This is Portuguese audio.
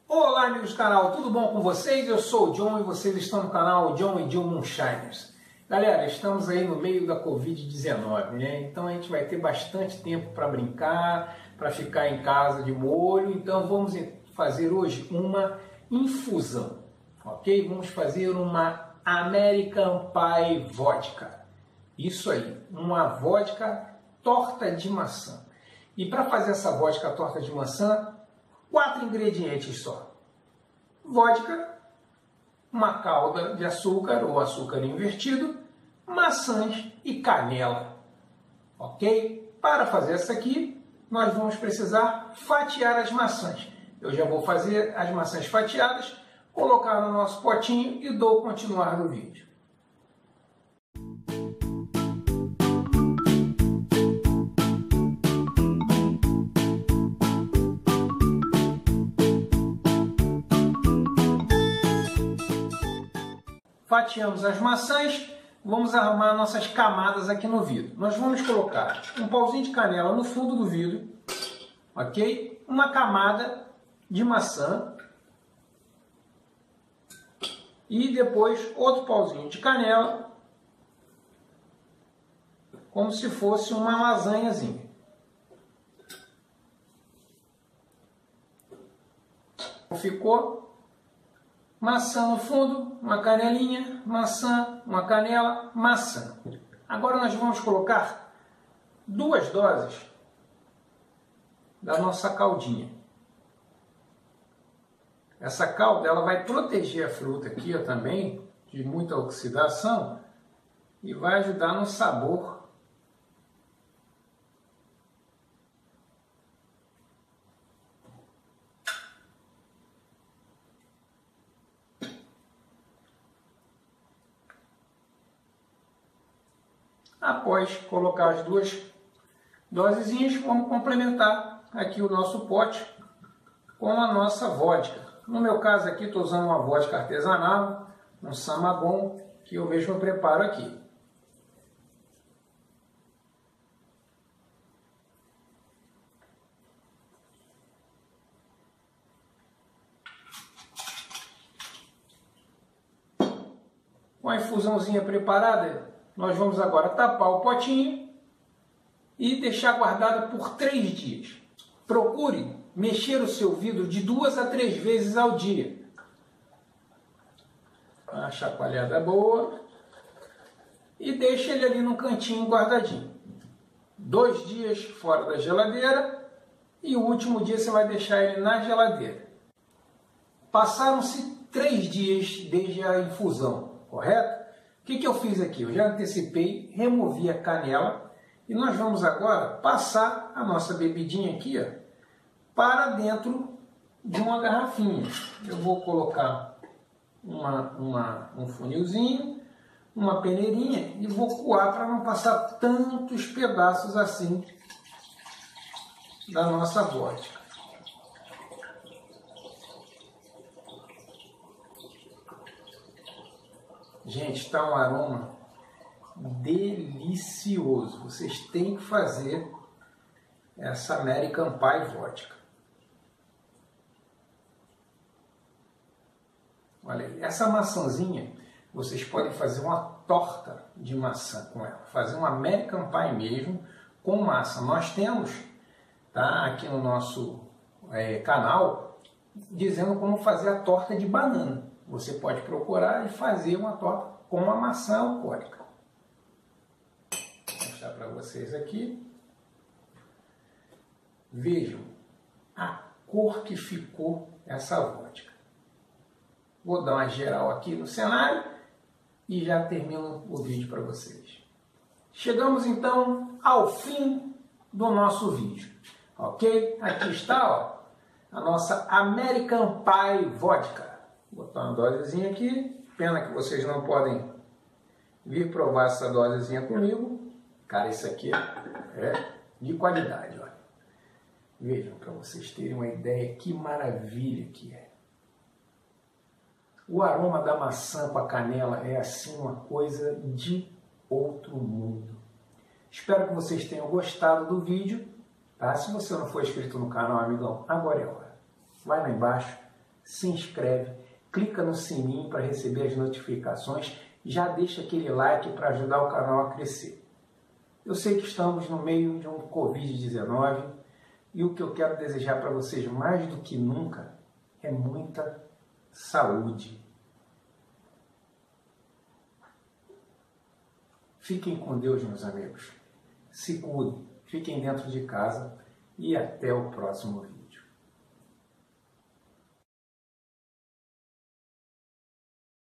Olá, amigos do canal, tudo bom com vocês? Eu sou o John e vocês estão no canal John e Jill Moonshiners. Galera, estamos aí no meio da Covid-19, né? Então a gente vai ter bastante tempo para brincar, para ficar em casa de molho. Então vamos fazer hoje uma infusão, ok? Vamos fazer uma American Pie Vodka. Isso aí, uma vodka torta de maçã. E para fazer essa vodka torta de maçã, 4 ingredientes só: vodka, uma calda de açúcar ou açúcar invertido, maçãs e canela, ok? Para fazer essa aqui, nós vamos precisar fatiar as maçãs. Eu já vou fazer as maçãs fatiadas, colocar no nosso potinho e dou continuar no vídeo. Fatiamos as maçãs, vamos arrumar nossas camadas aqui no vidro. Nós vamos colocar um pauzinho de canela no fundo do vidro, ok? Uma camada de maçã e depois outro pauzinho de canela, como se fosse uma lasanhazinha. Ficou? Maçã no fundo, uma canelinha, maçã, uma canela, maçã. Agora nós vamos colocar 2 doses da nossa caldinha. Essa calda ela vai proteger a fruta aqui ó, também de muita oxidação e vai ajudar no sabor. Após colocar as 2 dosezinhas, vamos complementar aqui o nosso pote com a nossa vodka. No meu caso aqui, estou usando uma vodka artesanal, um Samagon, que eu mesmo preparo aqui. Com a infusãozinha preparada, nós vamos agora tapar o potinho e deixar guardado por 3 dias. Procure mexer o seu vidro de 2 a 3 vezes ao dia. Uma chacoalhada boa e deixe ele ali no cantinho guardadinho. 2 dias fora da geladeira e o último dia você vai deixar ele na geladeira. Passaram-se 3 dias desde a infusão, correto? O que eu fiz aqui? Eu já antecipei, removi a canela e nós vamos agora passar a nossa bebidinha aqui ó, para dentro de uma garrafinha. Eu vou colocar um funilzinho, uma peneirinha e vou coar para não passar tantos pedaços assim da nossa vodka. Gente, está um aroma delicioso. Vocês têm que fazer essa American Pie Vodka. Olha aí, essa maçãzinha, vocês podem fazer uma torta de maçã com ela. Fazer um American Pie mesmo com massa. Nós temos tá, aqui no nosso canal dizendo como fazer a torta de banana. Você pode procurar e fazer uma torta com uma maçã alcoólica. Vou mostrar para vocês aqui. Vejam a cor que ficou essa vodka. Vou dar uma geral aqui no cenário e já termino o vídeo para vocês. Chegamos então ao fim do nosso vídeo. Ok? Aqui está ó, a nossa American Pie Vodka. Vou botar uma dosezinha aqui. Pena que vocês não podem vir provar essa dosezinha comigo. Cara, isso aqui é de qualidade. Olha. Vejam, para vocês terem uma ideia que maravilha que é. O aroma da maçã com a canela é assim uma coisa de outro mundo. Espero que vocês tenham gostado do vídeo. Tá? Se você não for inscrito no canal, amigão, agora é a hora. Vai lá embaixo. se inscreve, clica no sininho para receber as notificações, já deixa aquele like para ajudar o canal a crescer. Eu sei que estamos no meio de um Covid-19 e o que eu quero desejar para vocês mais do que nunca é muita saúde. Fiquem com Deus, meus amigos. Se cuidem, fiquem dentro de casa e até o próximo vídeo.